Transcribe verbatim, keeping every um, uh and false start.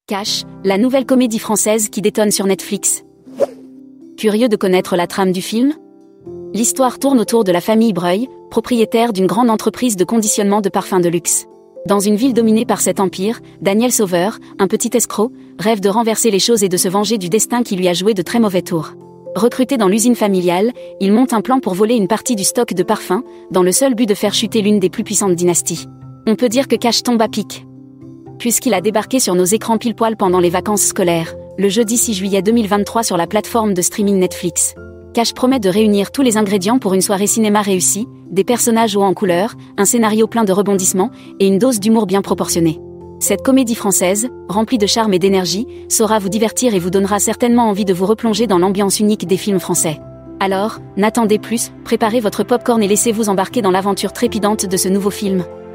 Cash, la nouvelle comédie française qui détonne sur Netflix. Curieux de connaître la trame du film ? L'histoire tourne autour de la famille Breuil, propriétaire d'une grande entreprise de conditionnement de parfums de luxe. Dans une ville dominée par cet empire, Daniel Sauveur, un petit escroc, rêve de renverser les choses et de se venger du destin qui lui a joué de très mauvais tours. Recruté dans l'usine familiale, il monte un plan pour voler une partie du stock de parfums, dans le seul but de faire chuter l'une des plus puissantes dynasties. On peut dire que Cash tombe à pic, puisqu'il a débarqué sur nos écrans pile poil pendant les vacances scolaires, le jeudi six juillet deux mille vingt-trois sur la plateforme de streaming Netflix. Cash promet de réunir tous les ingrédients pour une soirée cinéma réussie, des personnages hauts en couleur, un scénario plein de rebondissements, et une dose d'humour bien proportionnée. Cette comédie française, remplie de charme et d'énergie, saura vous divertir et vous donnera certainement envie de vous replonger dans l'ambiance unique des films français. Alors, n'attendez plus, préparez votre popcorn et laissez-vous embarquer dans l'aventure trépidante de ce nouveau film.